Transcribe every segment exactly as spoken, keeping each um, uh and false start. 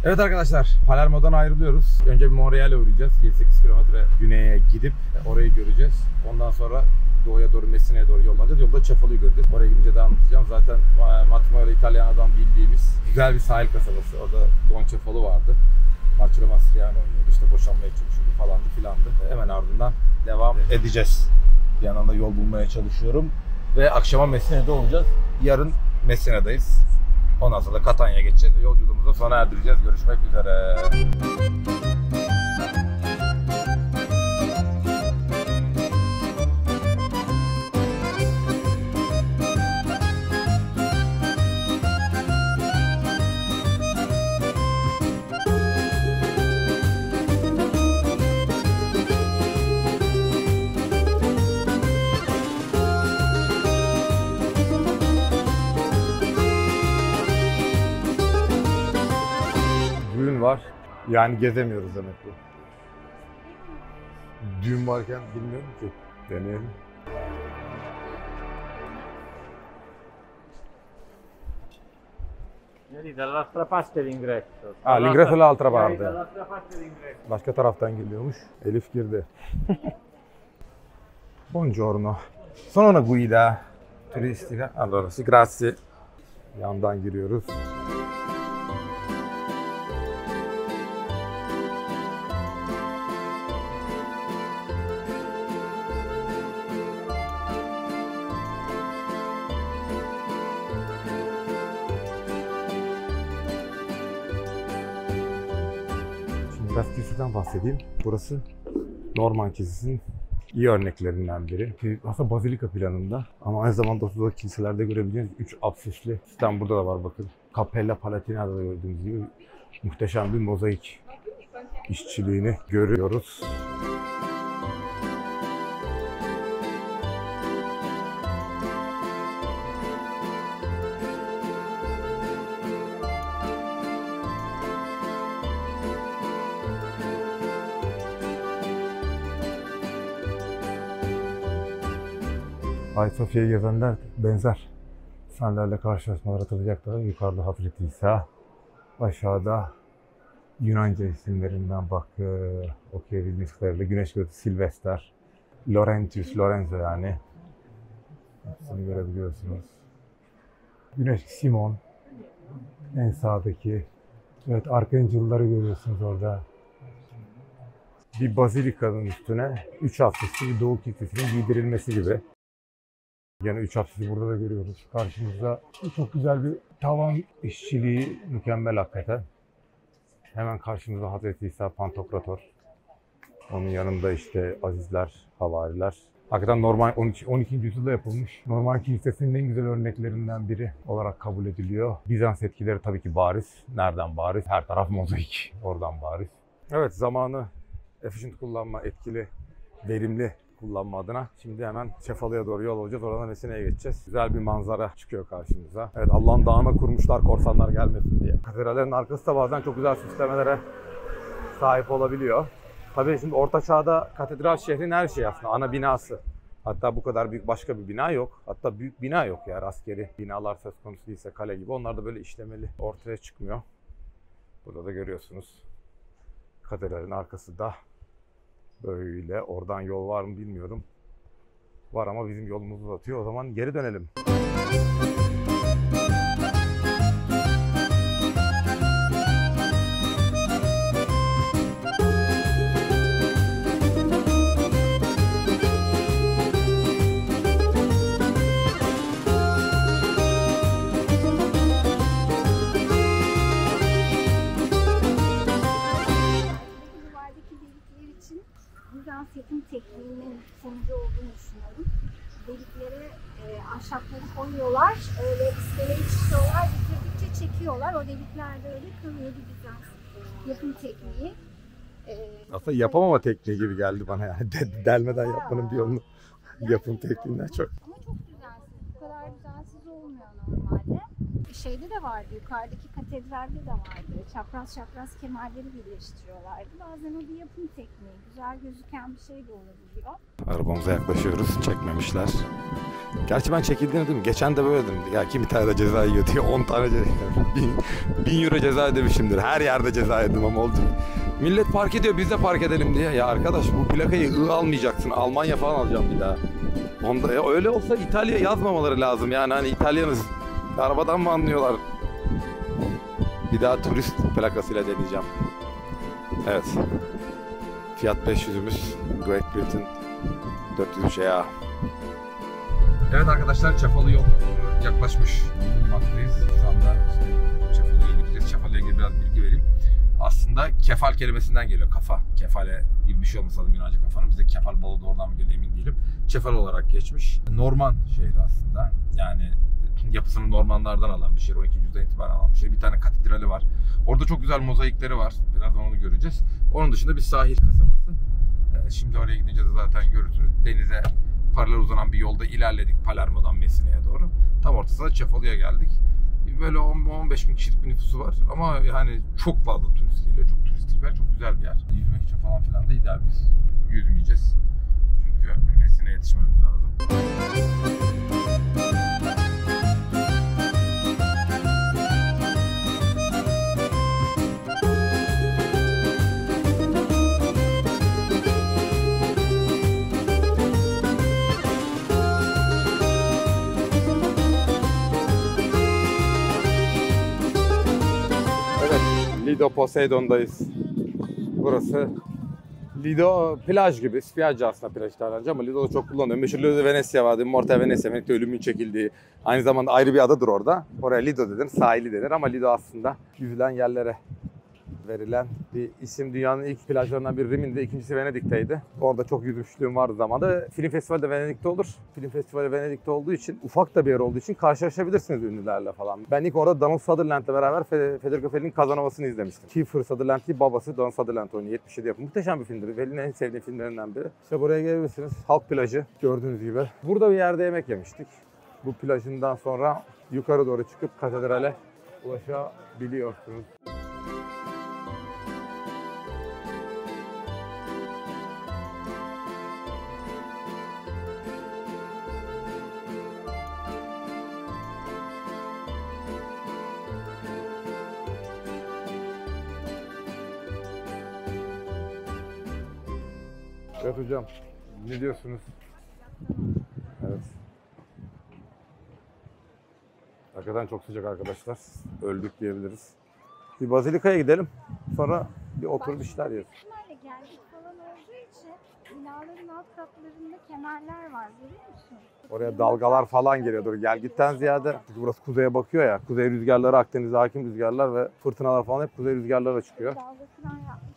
Evet arkadaşlar, Palermo'dan ayrılıyoruz. Önce bir Montreal'e uğrayacağız. yedi sekiz kilometre güneye gidip orayı göreceğiz. Ondan sonra doğuya doğru, Messina'ya doğru yollanacağız. Yolda Cefalo'yu göreceğiz. Oraya gidince de anlatacağım. Zaten Matrimonio Italiano'dan bildiğimiz güzel bir sahil kasabası. Orada Don Cefalo vardı. Marcello Mastroianni oynuyordu. İşte boşanmaya çalışıyordu falandı filandı. Hemen ardından devam edeceğiz. Bir yandan da yol bulmaya çalışıyorum. Ve akşama Messina'da olacağız. Yarın Messina'dayız. Ondan sonra da Catania'ya geçeceğiz ve yolculuğumuzu sona erdireceğiz. Görüşmek üzere. Var. Yani gezemiyoruz demek bu. Düğün varken bilmiyorum ki. Deneyelim. Dall'altra parte l'ingresso. Ah, l'ingresso è l'altra parte. Dall'altra parte l'ingresso. Başka taraftan geliyormuş. Elif girdi. Buongiorno. Sono una guida turistica. Allora, sì, grazie. Yandan giriyoruz. Biraz kiliseden bahsedeyim. Burası Norman Kilisesi'nin iyi örneklerinden biri. Aslında bazilika planında ama aynı zamanda ortada kiliselerde görebileceğiniz üç apsisli sistem burada da var bakın. Cappella Palatina'da da gördüğünüz gibi muhteşem bir mozaik işçiliğini görüyoruz. Ayasofya'yı gezenler benzer sahnelerle karşılaşmalar hatırlayacaklar. Yukarıda Hazreti İsa, aşağıda Yunanca isimlerinden bak e, okuyabildiğiniz kadarıyla Güneş Gözü Silvester, Laurentius, Lorenzo yani. Hepsini görebiliyorsunuz. Güneş Simon, en sağdaki. Evet, Arkangel'ları görüyorsunuz orada. Bir bazilikanın üstüne üç apsisli bir Doğu Kilisesi'nin giydirilmesi gibi. Yine üç apsisi burada da görüyoruz. Karşımızda çok güzel bir tavan işçiliği, mükemmel hakikaten. Hemen karşımızda Hazreti İsa Pantokrator. Onun yanında işte azizler, havariler. Hakikaten normal on ikinci yüzyılda yapılmış. Normal Kilisesi'nin en güzel örneklerinden biri olarak kabul ediliyor. Bizans etkileri tabii ki bariz. Nereden bariz? Her taraf mozaik. Oradan bariz. Evet, zamanı efficient kullanma, etkili, verimli kullanma adına şimdi hemen Cefalo'ya doğru yol alacağız. Oradan Messina'ya geçeceğiz. Güzel bir manzara çıkıyor karşımıza. Evet, Allah'ın dağına kurmuşlar korsanlar gelmesin diye. Katedrallerin arkası da bazen çok güzel süslemelere sahip olabiliyor. Tabii şimdi Orta Çağ'da katedral şehrin her şeyi aslında, ana binası. Hatta bu kadar büyük başka bir bina yok. Hatta büyük bina yok yani, askeri binalar söz konusu değilse kale gibi. Onlar da böyle işlemeli ortaya çıkmıyor. Burada da görüyorsunuz. Katedralin arkası da böyle. Oradan yol var mı bilmiyorum. Var ama bizim yolumuzu uzatıyor. O zaman geri dönelim. Bizans yapım tekniğinin sonucu olduğunu düşünüyorum. Deliklere e, ahşapları koyuyorlar, öyle iskeleyi çıkıyorlar, bitirdikçe çekiyorlar. O deliklerde öyle kalıyor bir Bizans yapım tekniği. E, Aslında yapamama tekniği gibi geldi bana yani. Delmeden yapmanın bir yolunu yapım tekniğinden çok. Ama çok düzensiz, bu kadar düzensiz olmuyor normalde. şeyde de vardı, yukarıdaki katedralde de vardı. Çapraz çapraz kemerleri birleştiriyorlardı. Bazen o bir yapım tekniği. Güzel gözüken bir şey de olabiliyor. Arabamıza yaklaşıyoruz. Çekmemişler. Gerçi ben çekildiğini dedim. Geçen de böyle dedim. Ya kim bir tane de ceza yiyor diye on tane ceza bin, bin euro ceza ödemişimdir. Her yerde ceza yedim ama olacak. Millet park ediyor, biz de park edelim diye. Ya arkadaş bu plakayı I almayacaksın. Almanya falan alacağım bir daha. Onda, ya öyle olsa İtalya yazmamaları lazım. Yani hani İtalyanız. Arabadan mı anlıyorlar? Bir daha turist plakasıyla deneyeceğim. Evet. Fiat beş yüzümüz. Great Britain dört yüz üç A. Evet arkadaşlar, Çafalı yoluna yaklaşmış bulunmaktayız. Şu anda işte Çafalı'ya gideceğiz. Çafalı'ya ilgili biraz bilgi vereyim. Aslında kefal kelimesinden geliyor. Kafa, kefale gibi bir şey olması lazım Yunancı kafanın. Bize kefal balığı da oradan mı geliyor emin değilim. Çefal olarak geçmiş. Norman şehri aslında. Yani yapısını Normanlardan alan bir şehir. on ikinci yüzyıldan itibaren alan bir şehir. Bir tane katedrali var. Orada çok güzel mozaikleri var. Birazdan onu göreceğiz. Onun dışında bir sahil kasabası. Şimdi oraya gidince de zaten görürsünüz. Denize paralel uzanan bir yolda ilerledik Palermo'dan Messine'ye doğru. Tam ortasında Çafalı'ya geldik. Böyle on on beş bin kişilik bir nüfusu var. Ama yani çok fazla turist geliyor. Çok turistik ve çok güzel bir yer. Yüzmek için falan filan da ideal, biz yüzmeyeceğiz. Çünkü Messine'ye yetişmemiz lazım. Lido Poseidon'dayız. Burası Lido plaj gibi. Spiaggia aslında plaj tarihçi ama Lido'da çok kullanılıyor. Meşhur Lido Venezia vardı. Morta Venezia. Venedik'te ölümün çekildiği. Aynı zamanda ayrı bir adadır orada. Oraya Lido denir. Sahili denir ama Lido aslında yüzülen yerlere verilen bir isim. Dünyanın ilk plajlarından biri Rimini'de, ikincisi Venedik'teydi. Orada çok yüzmüşlüğüm vardı zamanında. Film festivali de Venedik'te olur. Film festivali Venedik'te olduğu için, ufak da bir yer olduğu için karşılaşabilirsiniz ünlülerle falan. Ben ilk orada Donald Sutherland'la beraber Federico Fellini'nin Kazanaması'nı izlemiştim. Kiefer Sutherland değil, babası Donald Sutherland oynuyor. yetmiş yedi yapımı. Muhteşem bir filmdir. Fellini'nin en sevdiğim filmlerinden biri. İşte buraya gelebilirsiniz. Halk plajı gördüğünüz gibi. Burada bir yerde yemek yemiştik. Bu plajından sonra yukarı doğru çıkıp katedrale ulaşabiliyorsunuz. Evet hocam, ne diyorsunuz? Evet. Hakikaten çok sıcak arkadaşlar. Öldük diyebiliriz. Bir Bazilika'ya gidelim. Sonra bir oturup işler yeriz. Kemerle geldik falan olduğu için binaların alt katlarında kemerler var, görüyor musun? Oraya dalgalar falan geliyordur. Gelgitten ziyade. Çünkü burası kuzeye bakıyor ya. Kuzey rüzgarları, Akdeniz'e hakim rüzgarlar ve fırtınalar falan hep kuzey rüzgarlarla çıkıyor. Dalga falan yapmışlar.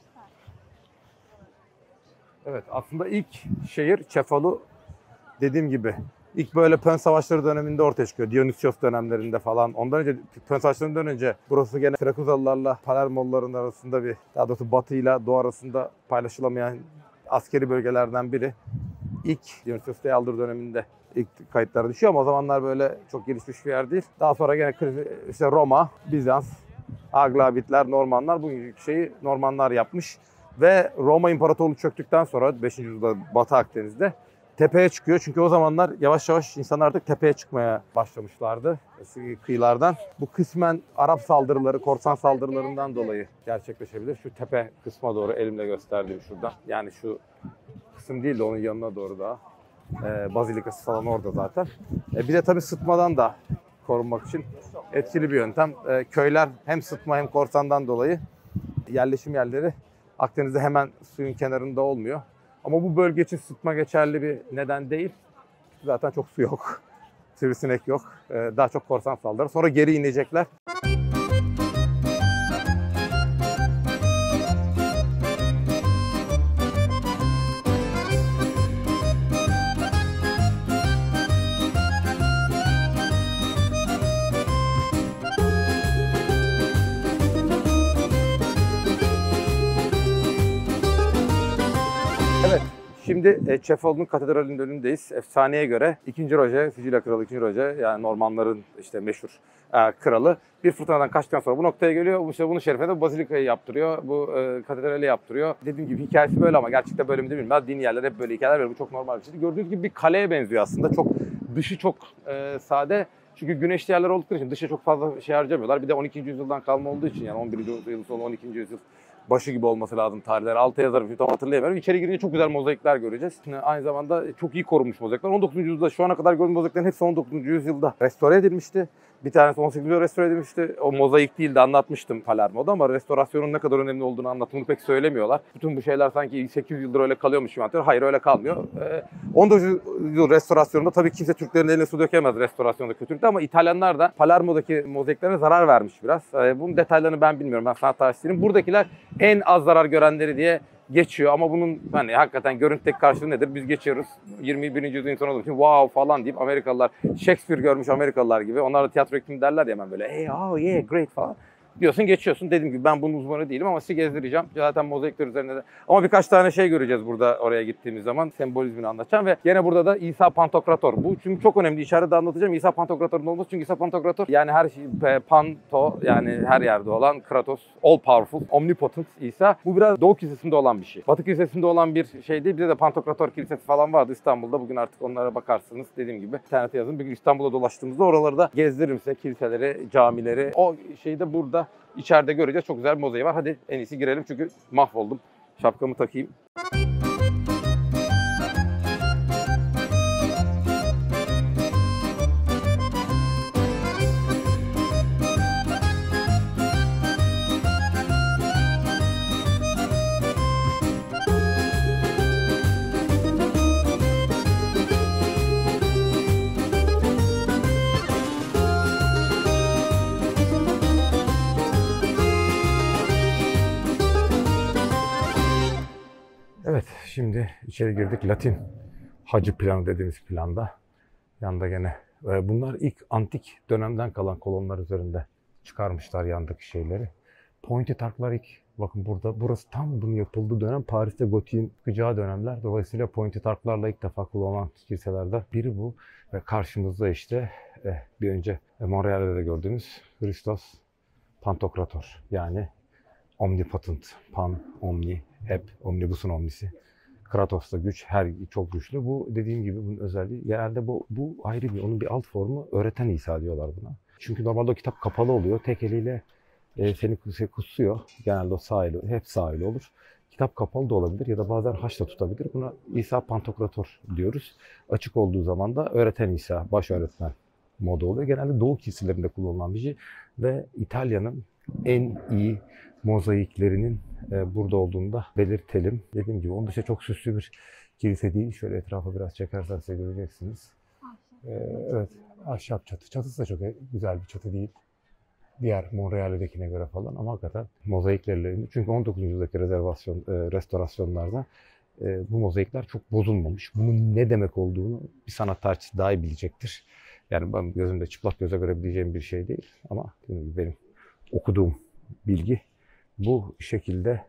Evet, aslında ilk şehir Çefalı, dediğim gibi ilk böyle Pön Savaşları döneminde ortaya çıkıyor. Dionysios dönemlerinde falan. Ondan önce, Pön Savaşları'ndan önce burası gene Sirakuzalılarla Palermoluların arasında bir, daha doğrusu Batı ile Doğu arasında paylaşılamayan askeri bölgelerden biri. İlk Dionysios Değaldır döneminde ilk kayıtlara düşüyor ama o zamanlar böyle çok gelişmiş bir yer değil. Daha sonra gene işte Roma, Bizans, Aglabitler, Normanlar, bu şeyi Normanlar yapmış. Ve Roma İmparatorluğu çöktükten sonra beşinci yüzyılda Batı Akdeniz'de tepeye çıkıyor. Çünkü o zamanlar yavaş yavaş insanlar artık tepeye çıkmaya başlamışlardı kıyılardan. Bu kısmen Arap saldırıları, korsan saldırılarından dolayı gerçekleşebilir. Şu tepe kısma doğru elimle gösterdiğim şurada. Yani şu kısım değil de onun yanına doğru daha. Ee, Bazilikası falan orada zaten. Ee, bir de tabii sıtmadan da korunmak için etkili bir yöntem. Ee, köyler hem sıtma hem korsandan dolayı yerleşim yerleri Akdeniz'de hemen suyun kenarında olmuyor. Ama bu bölge için sıtma geçerli bir neden değil. Zaten çok su yok. Sivrisinek yok. Ee, daha çok korsan saldırır. Sonra geri inecekler. Şimdi Şimdi e, Cefalu'nun katedralinin önündeyiz. Efsaneye göre ikinci. Roger, Sicilya Kralı ikinci. Roger, yani Normanların işte meşhur e, kralı bir fırtınadan kaçtıktan sonra bu noktaya geliyor. İşte bunun şerefine de bazilikayı yaptırıyor. Bu e, katedrali yaptırıyor. Dediğim gibi hikayesi böyle ama gerçekten böyle mi değil mi? Dini yerler hep böyle hikayeler var. Bu çok normal bir şey. Gördüğünüz gibi bir kaleye benziyor aslında. Çok dışı çok e, sade. Çünkü güneşli yerler oldukları için dışa çok fazla şey harcamıyorlar. Bir de on ikinci yüzyıldan kalma olduğu için yani on birinci yüzyıl sonu on ikinci yüzyıl başı gibi olması lazım tarihler. Altı yazarım, tam hatırlayamıyorum. İçeri girince çok güzel mozaikler göreceğiz. Şimdi aynı zamanda çok iyi korunmuş mozaikler. on dokuzuncu yüzyılda şu ana kadar gördüğümüz mozaiklerin hepsi on dokuzuncu yüzyılda restore edilmişti. Bir tanesi on sekizinci yüzyılda restore edilmişti. O mozaik değildi, anlatmıştım Palermo'da ama restorasyonun ne kadar önemli olduğunu anlatımını pek söylemiyorlar. Bütün bu şeyler sanki sekiz yüz yıldır öyle kalıyormuş gibi anlatıyor. Hayır, öyle kalmıyor. Ee, on dokuzuncu yüzyıl restorasyonunda tabii kimse Türklerin eline su dökemez restorasyonda kötülükte ama İtalyanlar da Palermo'daki mozaiklerine zarar vermiş biraz. Ee, bunun detaylarını ben bilmiyorum. Ben sanat tarihçisiyim. Buradakiler en az zarar görenleri diye geçiyor ama bunun hani hakikaten görüntüdeki karşılığı nedir? Biz geçiyoruz. yirmi birinci yüzyıl insan olduğu için wow falan deyip Amerikalılar, Shakespeare görmüş Amerikalılar gibi. Onlar da tiyatro eğitimi derler ya hemen böyle hey, oh yeah, great falan diyorsun, geçiyorsun. Dediğim gibi ben bunun uzmanı değilim ama sizi gezdireceğim. Zaten mozaikler üzerinde de. Ama birkaç tane şey göreceğiz burada oraya gittiğimiz zaman. Sembolizmini anlatacağım ve yine burada da İsa Pantokrator. Bu çünkü çok önemli. İçeride anlatacağım. İsa Pantokrator'un olması çünkü İsa Pantokrator yani her şey Panto yani her yerde olan Kratos, all powerful, omnipotent İsa. Bu biraz Doğu Kilisesi'nde olan bir şey. Batı Kilisesi'nde olan bir şey değil. Bize de Pantokrator Kilisesi falan vardı İstanbul'da. Bugün artık onlara bakarsınız. Dediğim gibi internete yazın. Bir gün İstanbul'a dolaştığımızda oraları da gezdiririm size. Kiliseleri, camileri. O şeyi de burada İçeride göreceğiz. Çok güzel bir mozaiği var. Hadi en iyisi girelim çünkü mahvoldum. Şapkamı takayım. Evet, şimdi içeri girdik. Latin hacı planı dediğimiz planda. Yanda gene. Bunlar ilk antik dönemden kalan kolonlar üzerinde çıkarmışlar yandaki şeyleri. Pointed arklar ilk, bakın burada, burası tam bunun yapıldığı dönem. Paris'te gotiğin çıkacağı dönemler. Dolayısıyla pointed arklarla ilk defa kullanılan kiliselerden biri bu. Ve karşımızda işte bir önce Montreal'de de gördüğünüz Christos Pantokrator. Yani omnipotent, pan, omni, hep, omnibusun omnisi. Kratos'ta güç, her çok güçlü. Bu dediğim gibi bunun özelliği. Genelde bu, bu ayrı bir, onun bir alt formu öğreten İsa diyorlar buna. Çünkü normalde o kitap kapalı oluyor. Tek eliyle e, seni kutsuyor. Genelde o sağ eli, hep sağ eli olur. Kitap kapalı da olabilir ya da bazen haçla tutabilir. Buna İsa Pantokrator diyoruz. Açık olduğu zaman da öğreten İsa, baş öğretmen modu oluyor. Genelde Doğu kiliselerinde kullanılan bir şey. Ve İtalya'nın en iyi mozaiklerinin e, burada olduğunu da belirtelim. Dediğim gibi onun dışında çok süslü bir kilise değil. Şöyle etrafa biraz çekersen size göreceksiniz. E, evet, ahşap çatı. Çatısı da çok güzel bir çatı değil. Diğer Montreal'dekine göre falan ama hakikaten mozaiklerle, çünkü on dokuzuncu yüzyıldaki rezervasyon, e, restorasyonlarda e, bu mozaikler çok bozulmamış. Bunun ne demek olduğunu bir sanat tarihçisi daha iyi bilecektir. Yani ben gözümde çıplak göze görebileceğim bir şey değil ama benim okuduğum bilgi bu şekilde.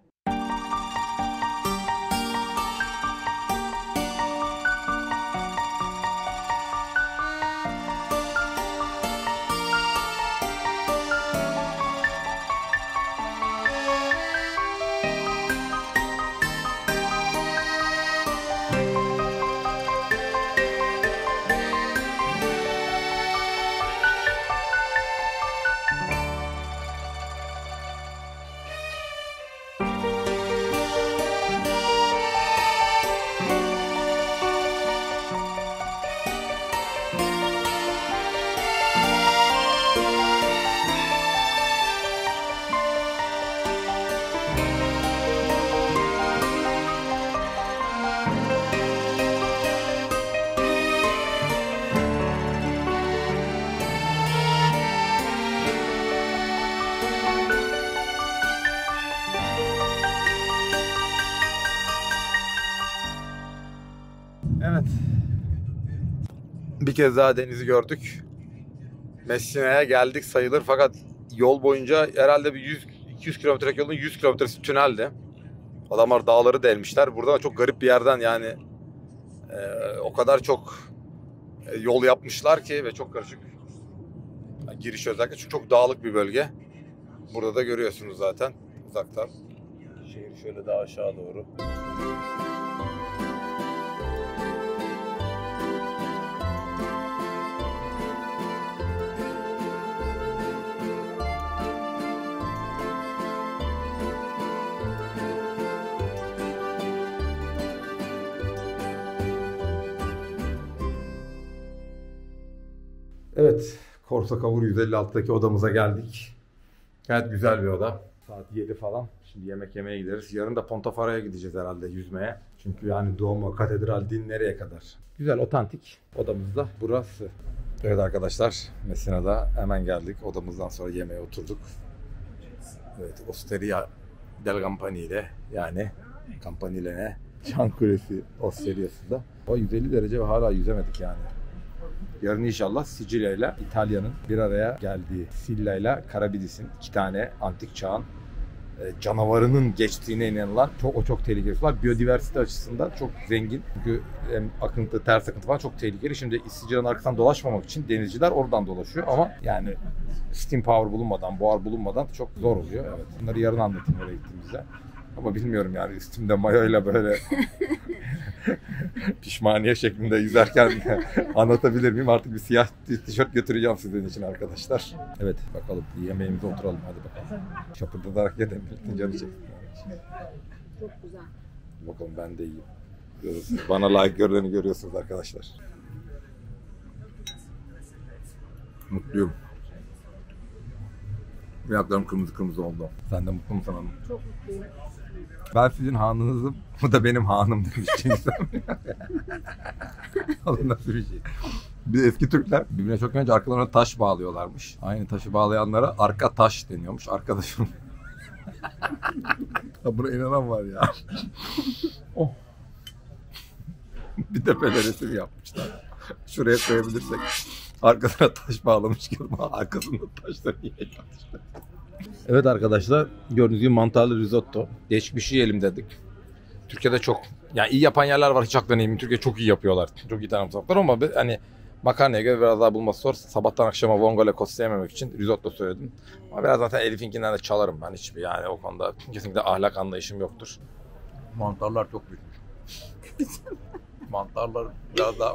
Evet. Bir kez daha denizi gördük. Messina'ya geldik sayılır fakat yol boyunca herhalde bir yüz iki yüz kilometrelik yolun yüz kilometresi tüneldi. Adamlar dağları delmişler. Burada çok garip bir yerden yani Ee, o kadar çok yol yapmışlar ki ve çok karışık. Yani giriş özellikle çünkü çok dağlık bir bölge. Burada da görüyorsunuz zaten uzaktan. Şehir şöyle daha aşağı doğru. Evet, Corsa Cavour yüz elli altıdaki odamıza geldik. Gayet güzel bir oda. Saat yedi falan. Şimdi yemek yemeye gideriz. Yarın da Pontafara'ya gideceğiz herhalde yüzmeye. Çünkü yani Duomo, katedral, din nereye kadar? Güzel, otantik. Odamız da burası. Evet arkadaşlar, Messina'da hemen geldik. Odamızdan sonra yemeğe oturduk. Evet, Osteria del Campanile, yani Campanile ne? Çan Kulesi Osteria'sında. O yüz elli derece ve hala yüzemedik yani. Yarın inşallah Sicilya ile İtalya'nın bir araya geldiği, Silla ile Karabidis'in iki tane antik çağın e, canavarının geçtiğine inanılan çok o çok tehlikeli sular. Biyodiversite açısından çok zengin. Çünkü hem akıntı, ters akıntı falan çok tehlikeli. Şimdi Sicilya'nın arkasından dolaşmamak için denizciler oradan dolaşıyor ama yani steam power bulunmadan, buhar bulunmadan çok zor oluyor. Evet. Bunları yarın anlatayım oraya gittiğimizde. Ama bilmiyorum yani üstümde mayoyla böyle pişmaniye şeklinde yüzerken anlatabilir miyim? Artık bir siyah tişört götüreceğim sizin için arkadaşlar. Evet bakalım yemeğimize oturalım hadi bakalım. Şapırdadarak yedim. Canı çekti. Çok güzel. Bakalım ben de iyiyim. Görüyorsunuz. Bana layık görüleni görüyorsunuz arkadaşlar. Mutluyum. Ayaklarım kırmızı kırmızı oldu. Sen de mutlu musun hanım? Çok mutluyum. Ben sizin hanınızım, bu da benim hanım demiş insan. Oğlum nasıl bir şey? Bir eski Türkler birbirine çok önce arkalarına taş bağlıyorlarmış. Aynı taşı bağlayanlara arka taş deniyormuş. Arkadaşım. Buna inanan var ya. Oh. Bir de böyle resim yapmışlar. Şuraya koyabilirsek. Arkasına taş bağlamış gibi arkasında taşla niye yapmışlar? Evet arkadaşlar gördüğünüz gibi mantarlı risotto. Değişik bir şey yiyelim dedik. Türkiye'de çok yani iyi yapan yerler var hiç aklına eminim. Türkiye çok iyi yapıyorlar. Çok iyi taraftar ama hani makarnaya göre biraz daha bulması zor. Sabahtan akşama vongole kostu yememek için risotto söyledim. Ama biraz zaten Elif'inkinden de çalarım ben hiçbir yani o konuda kesinlikle ahlak anlayışım yoktur. Mantarlar çok büyükmüş. Mantarlar biraz daha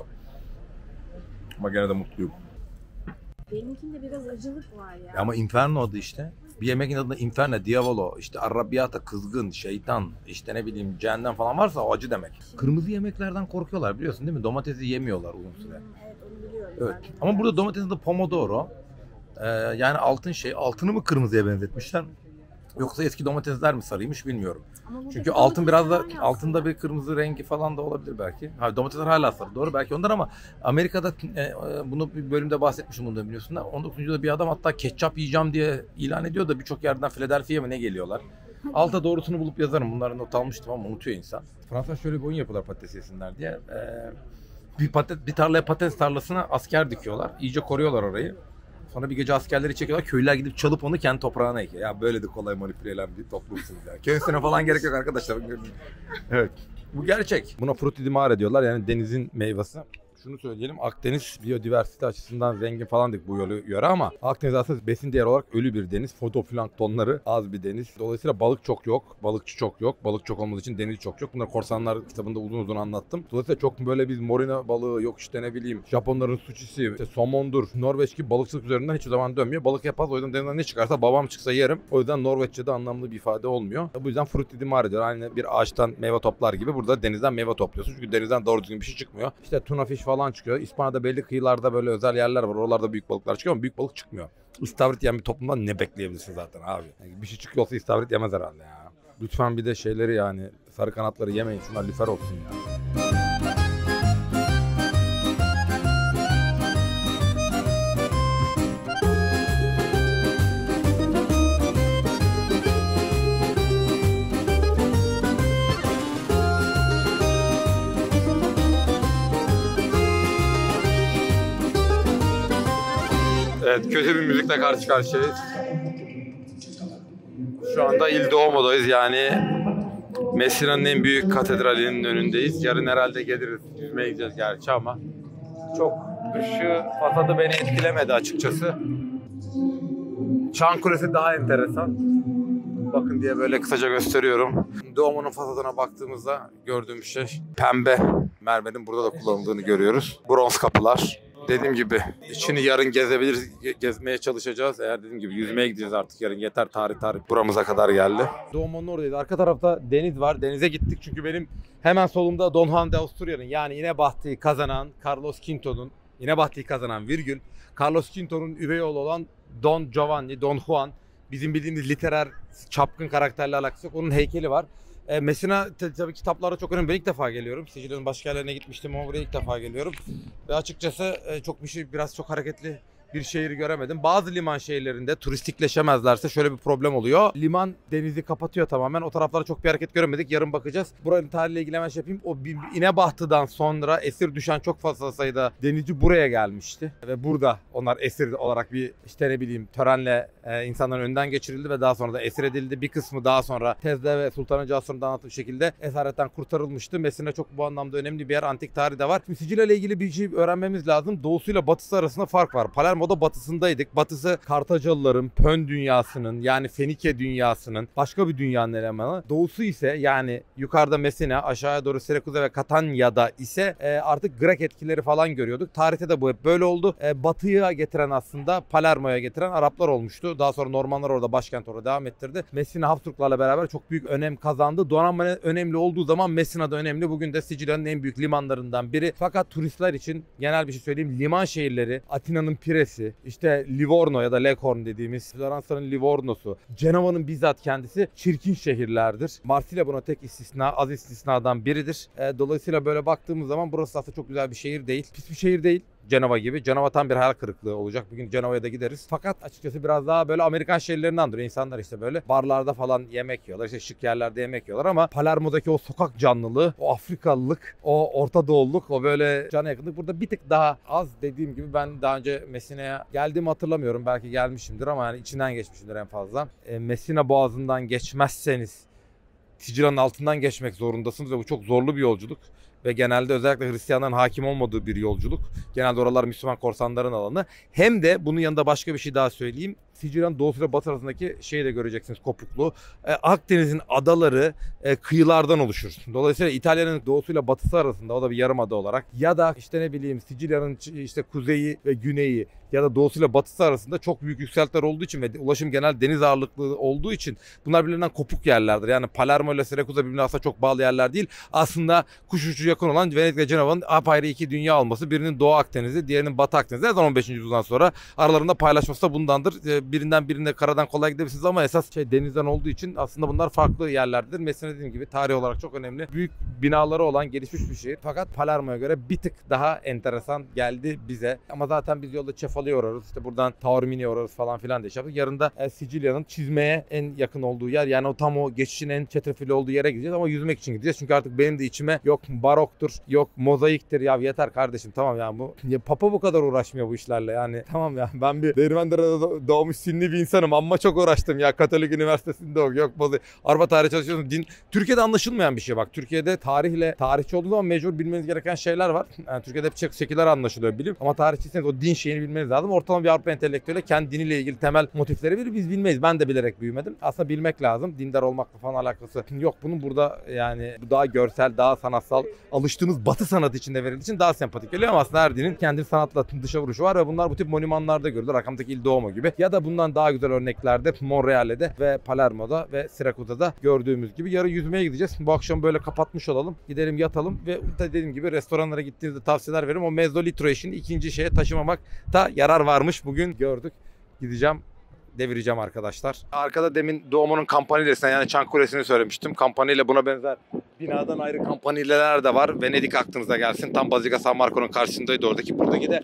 ama gene de mutluyum. Benimkinde biraz acılık var ya. Ama Inferno adı işte. Bir yemeğin adında Inferno, Diavolo, işte Arrabbiata, kızgın, şeytan, işte ne bileyim cehennem falan varsa o acı demek. Kırmızı yemeklerden korkuyorlar biliyorsun değil mi? Domatesi yemiyorlar uzun süre. Hmm, evet onu biliyorum. Evet. Ben Ama burada domatesin de pomodoro. Ee, yani altın şey, altını mı kırmızıya benzetmişler? Yoksa eski domatesler mi sarıymış bilmiyorum. Çünkü altın biraz da altında bir kırmızı rengi falan da olabilir belki. Ha, domatesler hala sarı doğru belki ondan ama Amerika'da e, bunu bir bölümde bahsetmişim bunu da biliyorsun da on dokuzuncu yüzyılda bir adam hatta ketçap yiyeceğim diye ilan ediyor da birçok yerden Philadelphia'ya mı ne geliyorlar. Alta doğrusunu bulup yazarım bunları not almıştım ama unutuyor insan. Fransa şöyle bir oyun yapıyorlar patates yesinler diye. Ee, bir, patates, bir tarlaya patates tarlasına asker dikiyorlar. İyice koruyorlar orayı. Sonra bir gece askerleri çekiyorlar. Köylüler gidip çalıp onu kendi toprağına ekiyor. Ya böyle de kolay manipüle edilen bir toplumsunuz ya. Köysüne falan gerek yok arkadaşlar. Evet. Bu gerçek. Buna frutti di mare diyorlar. Yani denizin meyvesi. Şunu söyleyelim. Akdeniz biyodiversite açısından zengin falan dedik bu yolu göre ama Akdeniz aslında besin değeri olarak ölü bir deniz. Fotoplanktonları az bir deniz. Dolayısıyla balık çok yok. Balıkçı çok yok. Balık çok olmadığı için deniz çok yok. Bunları Korsanlar kitabında uzun uzun anlattım. Dolayısıyla çok böyle biz morina balığı yok işte ne bileyim Japonların sushisi, işte somondur, Norveç gibi balıkçılık üzerinden hiçbir zaman dönmüyor. Balık yapmaz. O yüzden denizden ne çıkarsa babam çıksa yerim. O yüzden Norveççe'de anlamlı bir ifade olmuyor. Bu yüzden frutti di mare diyor. Aynı bir ağaçtan meyve toplar gibi burada denizden meyve topluyorsun. Çünkü denizden doğru düzgün bir şey çıkmıyor. İşte tuna fish falan çıkıyor. İspanya'da belli kıyılarda böyle özel yerler var. Oralarda büyük balıklar çıkıyor ama büyük balık çıkmıyor. İstavrit yiyen bir toplumdan ne bekleyebilirsin zaten abi? Yani bir şey çıkıyorsa istavrit yemez herhalde ya. Lütfen bir de şeyleri yani sarı kanatları yemeyin. Şunlar lüfer olsun ya. Evet, kötü bir müzikle karşı karşıyayız. Şu anda Il Duomo'dayız yani Messina'nın en büyük katedralinin önündeyiz. Yarın herhalde geliriz. Yüzmeye gideceğiz gerçi ama çok dışı, fasadı beni etkilemedi açıkçası. Çan Kulesi daha enteresan. Bakın diye böyle kısaca gösteriyorum. Duomo'nun fasadına baktığımızda gördüğümüz şey pembe mermerin burada da kullanıldığını görüyoruz. Bronz kapılar. Dediğim gibi içini yarın gezebiliriz, gezmeye çalışacağız. Eğer dediğim gibi yüzmeye gideceğiz artık yarın. Yeter tarih tarih buramıza kadar geldi. Duomo'nun oradayız. Arka tarafta deniz var. Denize gittik çünkü benim hemen solumda Don Juan de Asturia'nın yani İnebahtı'yı kazanan Carlos Quinto'nun İnebahtı'yı kazanan virgül Carlos Quinto'nun üvey oğlu olan Don Giovanni, Don Juan, bizim bildiğimiz literer çapkın karakterle alakası yok. Onun heykeli var. E, Messina tabii kitaplarda çok önemli. Ben ilk defa geliyorum. Sicilya'nın başka yerlerine gitmiştim ama buraya ilk defa geliyorum. Ve açıkçası e, çok bir şey, biraz çok hareketli bir şehir göremedim. Bazı liman şehirlerinde turistikleşemezlerse şöyle bir problem oluyor. Liman denizi kapatıyor tamamen. O taraflara çok bir hareket göremedik. Yarın bakacağız. Buranın tarihiyle ilgili hemen şey yapayım. O İnebahtı'dan sonra esir düşen çok fazla sayıda denizci buraya gelmişti. Ve burada onlar esir olarak bir işte ne bileyim törenle e, insanların önünden geçirildi ve daha sonra da esir edildi. Bir kısmı daha sonra Tezde ve Sultan Casur'dan anlattığı şekilde esaretten kurtarılmıştı. Messina çok bu anlamda önemli bir yer. Antik tarihi de var. Şimdi Sicilya ile ilgili bir şey öğrenmemiz lazım. Doğusuyla batısı arasında fark var. Palermo'da batısındaydık. Batısı Kartacalıların, Pön dünyasının yani Fenike dünyasının başka bir dünyanın elemanı. Doğusu ise yani yukarıda Messina, aşağıya doğru Sirakuza ve Catania'da ise e, artık Grek etkileri falan görüyorduk. Tarihte de bu hep böyle oldu. E, batıya getiren aslında Palermo'ya getiren Araplar olmuştu. Daha sonra Normanlar orada başkent orada devam ettirdi. Messina Habsburglarla beraber çok büyük önem kazandı. Donanma önemli olduğu zaman Messina da önemli. Bugün de Sicilya'nın en büyük limanlarından biri. Fakat turistler için genel bir şey söyleyeyim. Liman şehirleri, Atina'nın Piresi, işte Livorno ya da Leghorn dediğimiz Floransa'nın Livorno'su, Cenova'nın bizzat kendisi çirkin şehirlerdir. Marsilya buna tek istisna, az istisnadan biridir. E, dolayısıyla böyle baktığımız zaman burası aslında çok güzel bir şehir değil. Pis bir şehir değil. Cenova gibi. Cenova tam bir hayal kırıklığı olacak. Bugün Cenova'ya da gideriz. Fakat açıkçası biraz daha böyle Amerikan şehirlerinden andırıyor. İnsanlar işte böyle barlarda falan yemek yiyorlar. İşte şık yerlerde yemek yiyorlar ama Palermo'daki o sokak canlılığı, o Afrikalılık, o Orta Doğuluk, o böyle cana yakınlık burada bir tık daha az. Dediğim gibi ben daha önce Messina'ya geldiğimi hatırlamıyorum. Belki gelmişimdir ama yani içinden geçmişimdir en fazla. E, Messina Boğazı'ndan geçmezseniz Sicilya'nın altından geçmek zorundasınız ve bu çok zorlu bir yolculuk. Ve genelde özellikle Hristiyanların hakim olmadığı bir yolculuk. Genelde oralar Müslüman korsanların alanı. Hem de bunun yanında başka bir şey daha söyleyeyim. Sicilya'nın doğusuyla batı arasındaki şeyi de göreceksiniz, kopukluğu. E, Akdeniz'in adaları e, kıyılardan oluşur. Dolayısıyla İtalya'nın doğusuyla batısı arasında, o da bir yarımada olarak ya da işte ne bileyim Sicilya'nın işte kuzeyi ve güneyi ya da doğusuyla batısı arasında çok büyük yükseltiler olduğu için ve ulaşım genel deniz ağırlıklı olduğu için bunlar birbirinden kopuk yerlerdir. Yani Palermo ile Sirakuza birbirine aslında çok bağlı yerler değil. Aslında kuş ucu yakın olan Venedik ve Cenova'nın apayrı iki dünya olması. Birinin Doğu Akdeniz'i, diğerinin Batı Akdeniz'i. Her zaman on beşinci yüzyıldan sonra aralarında paylaşması da bundandır. Birinden birine karadan kolay gidebilirsiniz ama esas şey denizden olduğu için aslında bunlar farklı yerlerdir. Mesela dediğim gibi tarih olarak çok önemli. Büyük binaları olan gelişmiş bir şehir. Fakat Palermo'ya göre bir tık daha enteresan geldi bize. Ama zaten biz yolda Cefalo'ya uğrarız. İşte buradan Taormini'ye uğrarız falan filan diye şey yaptık. Yarın da e, Sicilya'nın çizmeye en yakın olduğu yer. Yani o tam o geçişin en çetrefilli olduğu yere gideceğiz ama yüzmek için gideceğiz. Çünkü artık benim de içime yok baroktur, yok mozaiktir. Ya yeter kardeşim tamam ya bu. Ya, Papa bu kadar uğraşmıyor bu işlerle yani. Tamam ya ben bir Değirmendere'de doğmuş Sinli bir insanım ama çok uğraştım ya. Katolik Üniversitesi'nde ok yok mozaik. Araba tarihi çalışıyorsun. Din Türkiye'de anlaşılmayan bir şey bak. Türkiye'de tarihle tarihçi olduğunuz zaman mecbur bilmeniz gereken şeyler var. Yani Türkiye'de hep çok şekiller anlaşılıyor bilim. Ama tarihçiyseniz o din şeyini bilmeniz lazım. Ortalama bir Avrupa entelektüeli kendi diniyle ilgili temel motifleri bilir. Biz bilmeyiz. Ben de bilerek büyümedim. Aslında bilmek lazım. Dindar olmakla falan alakası yok. Bunun burada yani daha görsel, daha sanatsal, alıştığımız batı sanatı içinde verildiği için daha sempatik geliyor ama aslında her dinin kendi sanatla dışa vuruşu var ve bunlar bu tip monümanlarda görülür. Rakamdaki Il Duomo gibi. Ya da bundan daha güzel örneklerde Monreale'de ve Palermo'da ve Sirakuza'da gördüğümüz gibi. Yarın yüzmeye gideceğiz. Bu akşam böyle kapatmış olalım. Gidelim yatalım ve dediğim gibi restoranlara gittiğinizde tavsiyeler veririm. O mezzolitro işini ikinci şeye taşımamakta yarar varmış. Bugün gördük. Gideceğim. Devireceğim arkadaşlar. Arkada demin Duomo'nun Campanilesi'ne yani Çan Kulesi'ni söylemiştim. Campanile buna benzer binadan ayrı Campanileler de var. Venedik aklınıza gelsin. Tam Bazilica San Marco'nun karşısındaydı oradaki. Buradaki de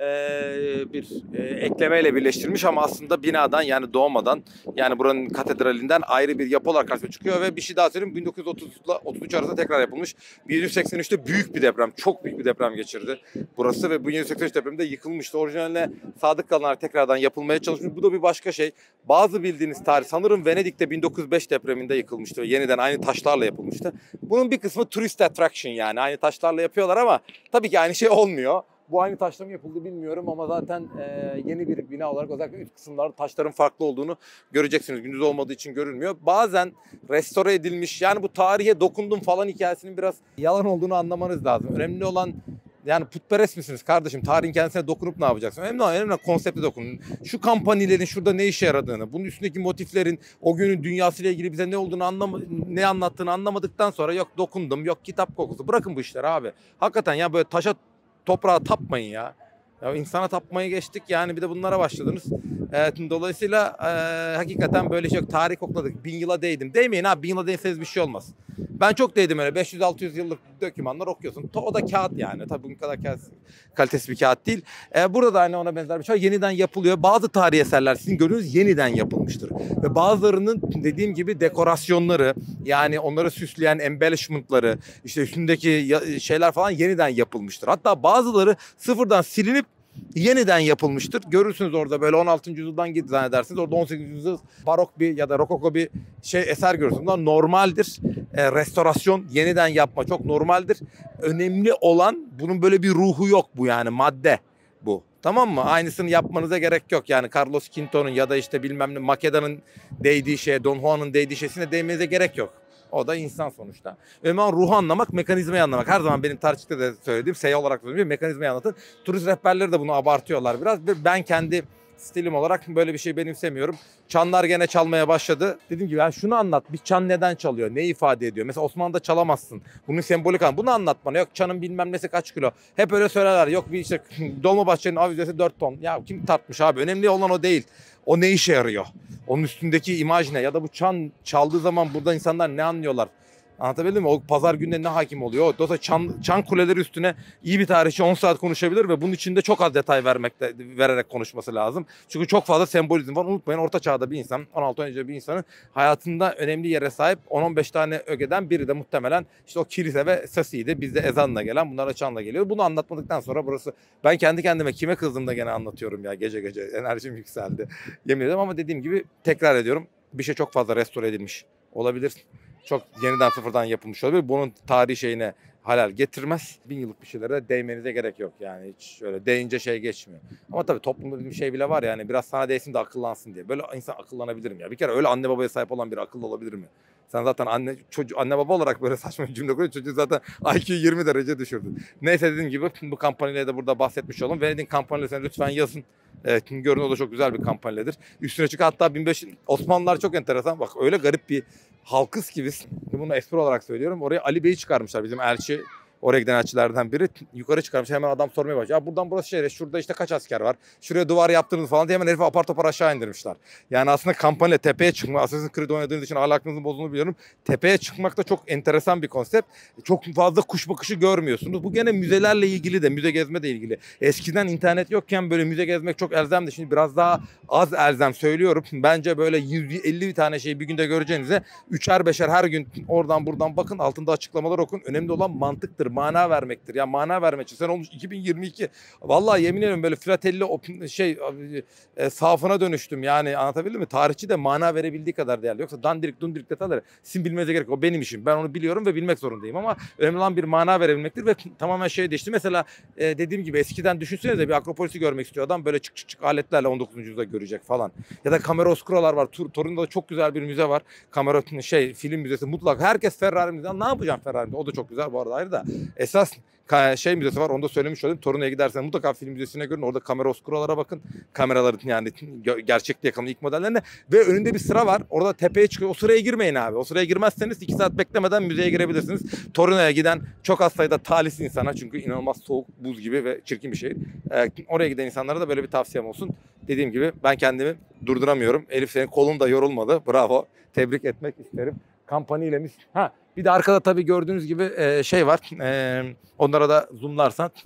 bir e, eklemeyle birleştirilmiş ama aslında binadan yani doğmadan yani buranın katedralinden ayrı bir yapı olarak karşıma çıkıyor ve bir şey daha söyleyeyim bin dokuz yüz otuz ile otuz üç arasında tekrar yapılmış. bin yedi yüz seksen üçte büyük bir deprem, çok büyük bir deprem geçirdi burası ve bin yedi yüz seksen üç depreminde yıkılmıştı. Orijinaline sadık kalanlar tekrardan yapılmaya çalışmış. Bu da bir başka şey. Bazı bildiğiniz tarih sanırım Venedik'te bin dokuz yüz beş depreminde yıkılmıştı ve yeniden aynı taşlarla yapılmıştı. Bunun bir kısmı tourist attraction yani aynı taşlarla yapıyorlar ama tabii ki aynı şey olmuyor. Bu aynı taşla mı yapıldı bilmiyorum ama zaten e, yeni bir bina olarak özellikle üst kısımlarda taşların farklı olduğunu göreceksiniz. Gündüz olmadığı için görülmüyor. Bazen restore edilmiş yani bu tarihe dokundum falan hikayesinin biraz yalan olduğunu anlamanız lazım. Önemli olan yani putperest misiniz kardeşim? Tarihin kendisine dokunup ne yapacaksın? Önemli olan, önemli olan konsepte dokunun. Şu kampanyelerin şurada ne işe yaradığını, bunun üstündeki motiflerin o günün dünyasıyla ilgili bize ne olduğunu anlam ne anlattığını anlamadıktan sonra yok dokundum, yok kitap kokusu. Bırakın bu işleri abi. Hakikaten ya böyle taşa toprağa tapmayın ya. Ya insana tapmaya geçtik yani bir de bunlara başladınız. Evet, dolayısıyla e, hakikaten böyle şey yok. Tarih kokladık. Bin yıla değdim. Değmeyin abi. Bin yıla değseniz bir şey olmaz. Ben çok değdim öyle. beş yüz altı yüz yıllık dokümanlar okuyorsun. O da kağıt yani. Tabii bugün kadar kağıt, kalitesi bir kağıt değil. E, burada da aynı ona benzer bir şey yeniden yapılıyor. Bazı tarihi eserler sizin gördüğünüz yeniden yapılmıştır. Ve bazılarının dediğim gibi dekorasyonları yani onları süsleyen embellishment'ları işte üstündeki şeyler falan yeniden yapılmıştır. Hatta bazıları sıfırdan silinip yeniden yapılmıştır. Görürsünüz orada böyle on altıncı yüzyıldan git zannedersiniz. Orada on sekizinci yüzyıl barok bir ya da rokoko bir şey eser görürsünüz. Bunlar normaldir. E, restorasyon, yeniden yapma çok normaldir. Önemli olan bunun böyle bir ruhu yok bu yani madde bu. Tamam mı? Aynısını yapmanıza gerek yok. Yani Carlos Quinto'nun ya da işte bilmem ne Makeda'nın değdiği şeye, Don Juan'ın değdiği şeysine değmenize gerek yok. O da insan sonuçta. Önemli olan ruhu anlamak, mekanizmayı anlamak. Her zaman benim tarihçide de söylediğim, seyyah olarak söylediğim mekanizmayı anlatın. Turist rehberleri de bunu abartıyorlar biraz. Ben kendi stilim olarak böyle bir şey benimsemiyorum. Çanlar gene çalmaya başladı. Dediğim gibi yani şunu anlat. Bir çan neden çalıyor? Ne ifade ediyor? Mesela Osmanlı'da çalamazsın. Bunun sembolik anlamı. Bunu anlat bana. Yok çanın bilmem nesi kaç kilo. Hep öyle söylerler. Yok bir işte Dolmabahçe'nin avizesi dört ton. Ya kim tartmış abi? Önemli olan o değil. O ne işe yarıyor? Onun üstündeki imaj ne? Ya da bu çan çaldığı zaman burada insanlar ne anlıyorlar? Anlatabildim mi? O pazar gününe ne hakim oluyor? Dolayısıyla çan, çan kuleleri üstüne iyi bir tarihçi on saat konuşabilir ve bunun içinde çok az detay vermekte, vererek konuşması lazım. Çünkü çok fazla sembolizm var. Unutmayın orta çağda bir insan, on altı önce bir insanın hayatında önemli yere sahip on on beş tane ögeden biri de muhtemelen işte o kilise ve sesiydi. Bizde ezanla gelen, bunlar da çanla geliyor. Bunu anlatmadıktan sonra burası ben kendi kendime kime kızdığımda gene anlatıyorum ya gece gece. Enerjim yükseldi. Yemin ederim ama dediğim gibi tekrar ediyorum. Bir şey çok fazla restore edilmiş olabilir. Çok yeniden sıfırdan yapılmış olabilir. Bunun tarihi şeyine halal getirmez. Bin yıllık bir şeylere değmenize gerek yok yani. Hiç öyle değince şey geçmiyor. Ama tabii toplumda bir şey bile var yani biraz sana değsin de akıllansın diye. Böyle insan akıllanabilir mi ya? Bir kere öyle anne babaya sahip olan bir akıllı olabilir mi? Sen zaten anne çocuk anne baba olarak böyle saçma bir cümle kuruyorsun. Çocuğu zaten I Q yirmi derece düşürdün. Neyse dediğim gibi bu kampanyayla da burada bahsetmiş olalım. Venedik'in kampanyasını lütfen yazın. Evet, görün o da çok güzel bir kampanyadır. Üstüne çık hatta bin beş yüz Osmanlılar çok enteresan. Bak öyle garip bir halkız ki biz. Bunu espri olarak söylüyorum. Oraya Ali Bey'i çıkarmışlar bizim elçi. Oraya giden elçilerden biri yukarı çıkarmış. Hemen adam sormaya başlıyor. Ya buradan burası şehre. Şurada işte kaç asker var? Şuraya duvar yaptınız falan diye hemen herifi apar topar aşağı indirmişler. Yani aslında kampanya tepeye çıkma. Assassin's Creed oynadığınız için ahlakınızın bozulduğunu biliyorum. Tepeye çıkmak da çok enteresan bir konsept. Çok fazla kuş bakışı görmüyorsunuz. Bu gene müzelerle ilgili de, müze gezme de ilgili. Eskiden internet yokken böyle müze gezmek çok elzemdi. Şimdi biraz daha az elzem söylüyorum. Bence böyle yüz elli tane şeyi bir günde göreceğinize üçer beşer her gün oradan buradan bakın. Altında açıklamalar okun. Önemli olan mantıktır. Mana vermektir. Ya mana vermek için. Sen olmuş iki bin yirmi iki. Vallahi yemin ediyorum böyle Fratelli şey e, safına dönüştüm. Yani anlatabildim mi? Tarihçi de mana verebildiği kadar değerli. Yoksa dandirik dundirik detayları sizin bilmenize gerek yok. O benim işim. Ben onu biliyorum ve bilmek zorundayım ama önemli olan bir mana verebilmektir ve tamamen şey değişti. Mesela e, dediğim gibi eskiden düşünsenize bir Akropolis'i görmek istiyor adam böyle çık çık çık aletlerle on dokuzuncu yüzyılda görecek falan. Ya da Camera Oscura'lar var. Tur, Torino'da çok güzel bir müze var. Kamera şey film müzesi mutlaka. Herkes Ferrari müzesi. Ne yapacağım Ferrari'de? O da çok güzel bu arada ayrı da. Esas şey müzesi var onu da söylemiş olayım. Torino'ya giderseniz mutlaka film müzesine görün. Orada kamera oscuralara bakın. Kameraların yani gerçekliğe yakın ilk modellerine. Ve önünde bir sıra var. Orada tepeye çıkıyor. O sıraya girmeyin abi. O sıraya girmezseniz iki saat beklemeden müzeye girebilirsiniz. Torino'ya giden çok az sayıda talihsiz insana çünkü inanılmaz soğuk, buz gibi ve çirkin bir şehir. Ee, oraya giden insanlara da böyle bir tavsiyem olsun. Dediğim gibi ben kendimi durduramıyorum. Elif senin kolun da yorulmadı. Bravo. Tebrik etmek isterim. Kampanyayla mis. Ha bir de arkada tabii gördüğünüz gibi e, şey var. E, onlara da zoomlarsan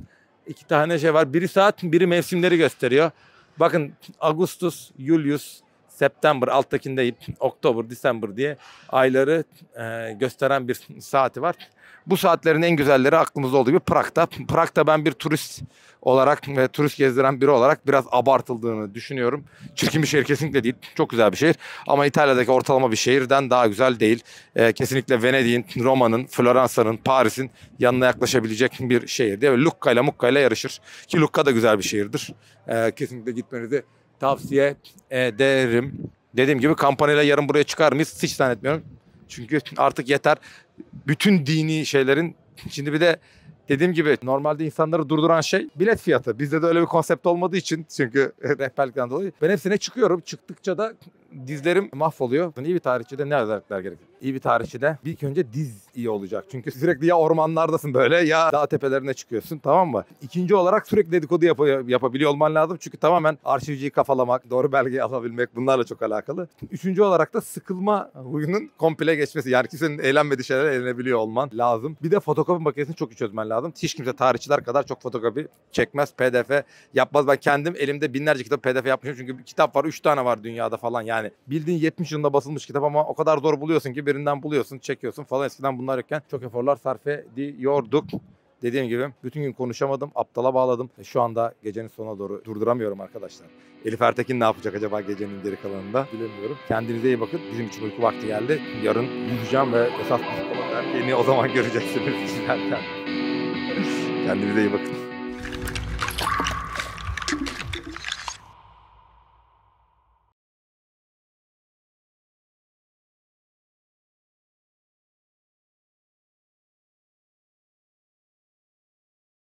iki tane şey var. Biri saat, biri mevsimleri gösteriyor. Bakın Ağustos, Julius, September, alttakinde Oktober, December diye ayları e, gösteren bir saati var. Bu saatlerin en güzelleri aklımızda olduğu gibi Prag'da. Prag'da ben bir turist olarak ve turist gezdiren biri olarak biraz abartıldığını düşünüyorum. Çirkin bir şehir kesinlikle değil. Çok güzel bir şehir. Ama İtalya'daki ortalama bir şehirden daha güzel değil. Ee, kesinlikle Venedik'in, Roma'nın, Floransa'nın, Paris'in yanına yaklaşabilecek bir şehir değil. Lucca ile Mucca ile yarışır. Ki Lucca da güzel bir şehirdir. Ee, kesinlikle gitmenizi tavsiye ederim. Dediğim gibi kampanyayla yarın buraya çıkar mıyız? Hiç zannetmiyorum. Çünkü artık yeter. Bütün dini şeylerin, şimdi bir de dediğim gibi normalde insanları durduran şey bilet fiyatı. Bizde de öyle bir konsept olmadığı için, çünkü rehberlikten dolayı ben hepsine çıkıyorum. Çıktıkça da dizlerim mahvoluyor. İyi bir tarihçide ne özellikler gerekir? İyi bir tarihçide ilk önce diz iyi olacak. Çünkü sürekli ya ormanlardasın böyle ya dağ tepelerine çıkıyorsun, tamam mı? İkinci olarak sürekli dedikodu yap- yapabiliyor olman lazım. Çünkü tamamen arşivciyi kafalamak, doğru belgeyi alabilmek bunlarla çok alakalı. Üçüncü olarak da sıkılma huyunun komple geçmesi. Yani kimsenin eğlenmediği şeyler eğlenebiliyor olman lazım. Bir de fotokopi makinesini çok iyi çözmen lazım. Hiç kimse tarihçiler kadar çok fotokopi çekmez, P D F yapmaz. Ben kendim elimde binlerce kitap P D F yapmışım. Çünkü bir kitap var, üç tane var dünyada falan. Yani bildiğin yetmiş yılında basılmış kitap ama o kadar zor buluyorsun ki birinden buluyorsun, çekiyorsun falan. Eskiden bunlar yokken çok eforlar sarf ediyorduk. Dediğim gibi bütün gün konuşamadım, aptala bağladım. Şu anda gecenin sonuna doğru durduramıyorum arkadaşlar. Elif Ertekin ne yapacak acaba gecenin geri kalanında bilemiyorum. Kendinize iyi bakın. Bizim için uyku vakti geldi. Yarın yüzeceğim ve esas Elif Ertekin'i o zaman göreceksiniz izlerken. Kendinize iyi bakın.